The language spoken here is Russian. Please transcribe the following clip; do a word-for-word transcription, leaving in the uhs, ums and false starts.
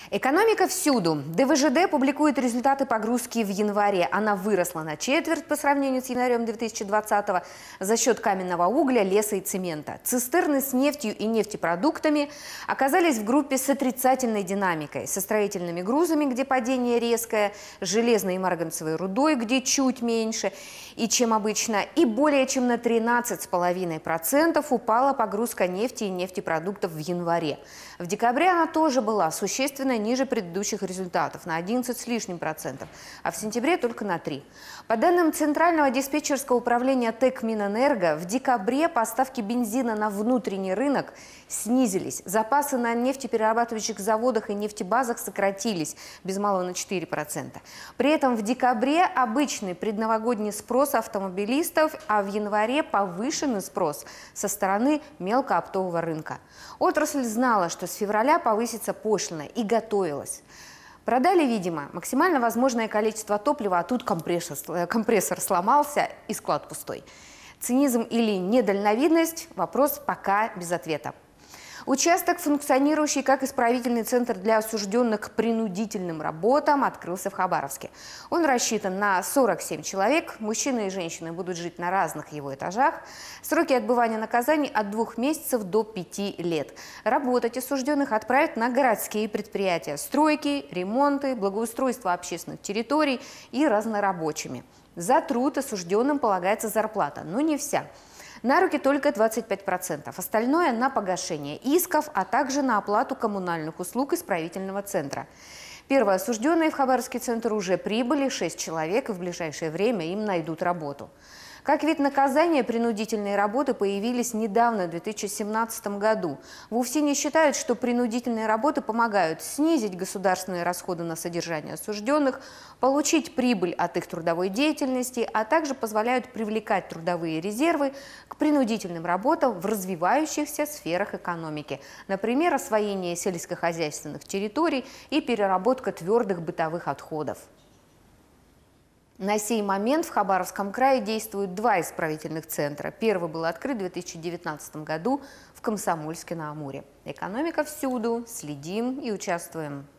Экономика всюду. дэ вэ жэ дэ публикует результаты погрузки в январе. Она выросла на четверть по сравнению с январем две тысячи двадцатого за счет каменного угля, леса и цемента. Цистерны с нефтью и нефтепродуктами оказались в группе с отрицательной динамикой. Со строительными грузами, где падение резкое, железной и марганцевой рудой, где чуть меньше, и чем обычно, и более чем на тринадцать целых пять десятых процента упала погрузка нефти и нефтепродуктов в январе. В декабре она тоже была существенно ниже предыдущих результатов, на одиннадцать с лишним процентов, а в сентябре только на три. По данным Центрального диспетчерского управления ТЭК Минэнерго, в декабре поставки бензина на внутренний рынок снизились. Запасы на нефтеперерабатывающих заводах и нефтебазах сократились без малого на четыре процента. При этом в декабре обычный предновогодний спрос автомобилистов, а в январе повышенный спрос со стороны мелкооптового рынка. Отрасль знала, что с февраля повысится пошлина, и готовилась. Продали, видимо, максимально возможное количество топлива, а тут компрессор, компрессор сломался и склад пустой. Цинизм или недальновидность – вопрос пока без ответа. Участок, функционирующий как исправительный центр для осужденных к принудительным работам, открылся в Хабаровске. Он рассчитан на сорок семь человек. Мужчины и женщины будут жить на разных его этажах. Сроки отбывания наказаний от двух месяцев до пяти лет. Работать осужденных отправят на городские предприятия: стройки, ремонты, благоустройство общественных территорий и разнорабочими. За труд осужденным полагается зарплата, но не вся. На руки только двадцать пять процентов, остальное на погашение исков, а также на оплату коммунальных услуг исправительного центра. Первые осужденные в Хабаровский центр уже прибыли, шесть человек, и в ближайшее время им найдут работу. Как вид наказания, принудительные работы появились недавно, в две тысячи семнадцатом году. В УФСИНе считают, что принудительные работы помогают снизить государственные расходы на содержание осужденных, получить прибыль от их трудовой деятельности, а также позволяют привлекать трудовые резервы к принудительным работам в развивающихся сферах экономики. Например, освоение сельскохозяйственных территорий и переработка твердых бытовых отходов. На сей момент в Хабаровском крае действуют два исправительных центра. Первый был открыт в две тысячи девятнадцатом году в Комсомольске на Амуре. Экономика всюду. Следим и участвуем.